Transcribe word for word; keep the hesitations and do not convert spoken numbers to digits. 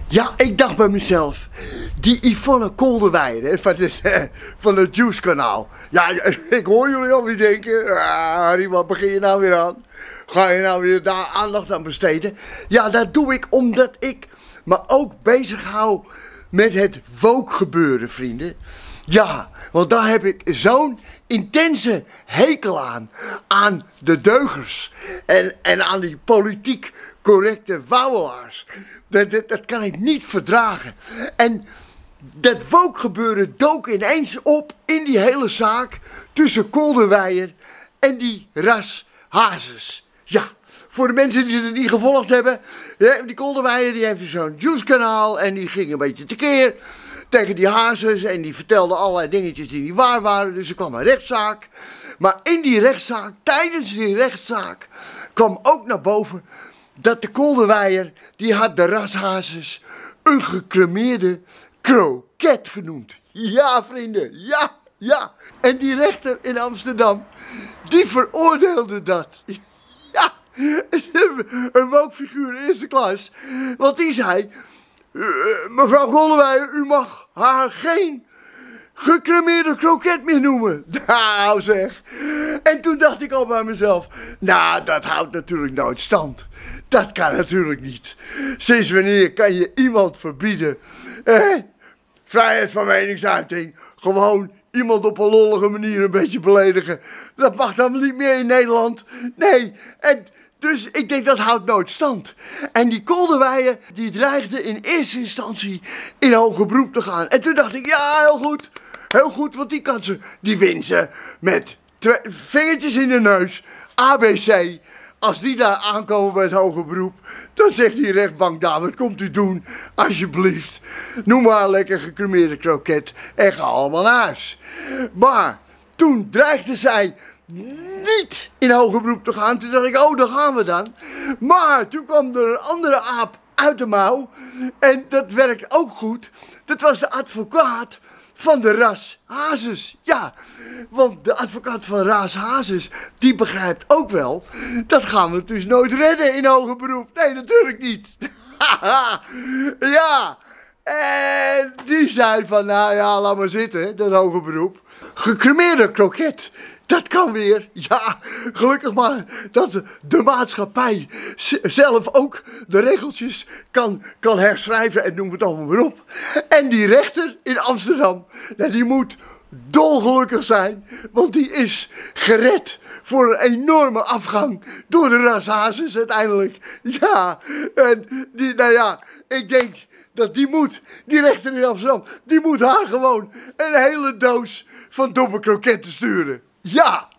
Ja, ik dacht bij mezelf, die Yvonne Kolderweijer van het, eh, van het Juice kanaal. Ja, ik hoor jullie alweer denken, ah, Harry, wat begin je nou weer aan? Ga je nou weer daar aandacht aan besteden? Ja, dat doe ik omdat ik me ook bezig hou met het woke gebeuren, vrienden. Ja, want daar heb ik zo'n intense hekel aan. Aan de deugers en, en aan die politiek correcte wauwelaars. Dat, dat, dat kan ik niet verdragen. En dat woke gebeuren dook ineens op in die hele zaak tussen Kolderweijer en die Ras Hazes. Ja, voor de mensen die het niet gevolgd hebben, die Kolderweijer die heeft zo'n Juice kanaal en die ging een beetje tekeer tegen die Hazes en die vertelde allerlei dingetjes die niet waar waren. Dus er kwam een rechtszaak. Maar in die rechtszaak, tijdens die rechtszaak, kwam ook naar boven dat de Kolderweijer, die had de Ras Hazes een gecremeerde kroket genoemd. Ja, vrienden, ja, ja. En die rechter in Amsterdam, die veroordeelde dat. Ja, een woke-figuur eerste klas. Want die zei, uh, mevrouw Kolderweijer, u mag haar geen gecremeerde kroket meer noemen. Nou zeg. En toen dacht ik al bij mezelf, nou, dat houdt natuurlijk nooit stand. Dat kan natuurlijk niet. Sinds wanneer kan je iemand verbieden? Eh? Vrijheid van meningsuiting. Gewoon iemand op een lollige manier een beetje beledigen. Dat mag dan niet meer in Nederland. Nee, en dus ik denk dat houdt nooit stand. En die Kolderweijer die dreigde in eerste instantie in hoger beroep te gaan. En toen dacht ik, ja, heel goed. Heel goed, want die kan ze, die wint ze met twee vingertjes in de neus. A B C. Als die daar aankomen bij het hoger beroep, dan zegt die rechtbank daar, wat komt u doen? Alsjeblieft, noem maar een lekker gecremeerde kroket en ga allemaal naar huis. Maar toen dreigde zij niet in hoger beroep te gaan. Toen dacht ik, oh, daar gaan we dan. Maar toen kwam er een andere aap uit de mouw en dat werkt ook goed. Dat was de advocaat van de Ras Hazes. Ja, want de advocaat van Ras Hazes, die begrijpt ook wel, dat gaan we dus nooit redden in hoger beroep. Nee, natuurlijk niet. Ja, en die zei van, nou ja, laat maar zitten, dat hoger beroep. Gecremeerde kroket, dat kan weer. Ja, gelukkig maar dat de maatschappij zelf ook de regeltjes kan, kan herschrijven en noem het allemaal maar op. En die rechter in Amsterdam, nou, die moet dolgelukkig zijn, want die is gered voor een enorme afgang door de Ras Hazes uiteindelijk. Ja, en die, nou ja, ik denk dat die moet, die rechter in Amsterdam, die moet haar gewoon een hele doos van domme kroketten sturen. Ja!